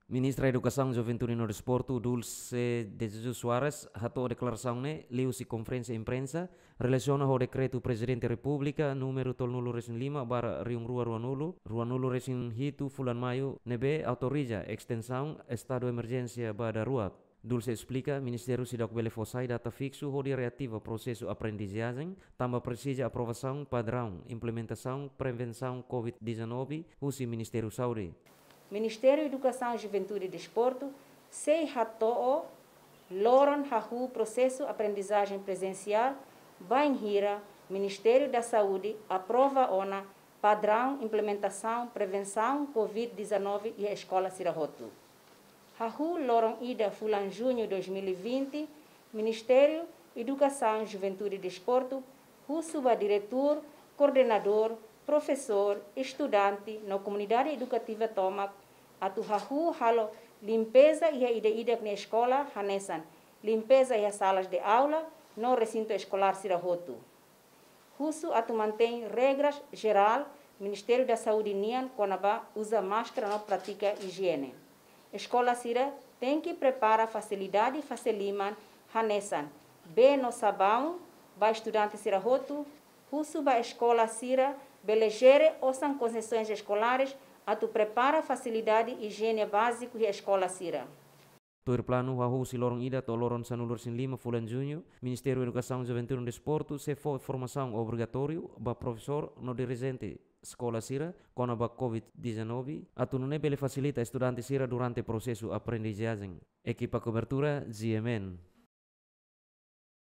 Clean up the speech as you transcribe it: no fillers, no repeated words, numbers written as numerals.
Ministra Educação, Juventude e Desporto, Dulce de Jesus Soares, hatou a declaração liu-se conferência de imprensa, relaciona ao decreto Presidente da República, número 905, barra Riung Rua Ruanulo Resin Hitu, Fulan Maio, nebe autoriza extensão estado de emergência bada Ruap. Dulce explica, Ministério Sidak Belefosai data fixo, hodi reativa processo aprendizagem, também precisa aprovação padrão, implementação, prevenção Covid-19, usi Ministério Saúde. Ministério da Educação, Juventude e Desporto, sei hatou loron hahu processo aprendizagem presencial, bainhira, Ministério da Saúde aprova ona padrão implementação prevenção Covid-19 e a escola Sirahotu. Hahu loron ida fulan junho 2020, Ministério da Educação, Juventude e Desporto, suba diretor, coordenador, professor, estudante na comunidade educativa Tomac, atuhahu halo limpeza e a ida na escola Hanesan, limpeza e as salas de aula no recinto escolar Sirahotu. Husu atu mantém regras geral, Ministério da Saúde Nian Conaba usa máscara na prática higiene. Escola Sira tem que preparar facilidade faciliman Hanesan, B no sabão, ba estudante Sirahotu, Husu ba escola Sira belegere ouçam concessões escolares, atu prepara facilidade higiene básico e a escola Sira. Toir plano hahu si lorong ida to loron sanulur sin 5 fulan junho, Ministério da Educação, Juventude e Desporto se for formação obrigatório ba professor no dirigente escola Sira com a Covid-19, atu não bele facilita estudante Sira durante processo aprendizagem. Equipa cobertura GMN.